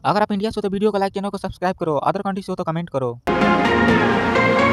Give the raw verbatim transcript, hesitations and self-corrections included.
अगर आप इंडिया से हो तो वीडियो को लाइक, चैनल को सब्सक्राइब करो, अदर कंट्री से हो तो कमेंट करो।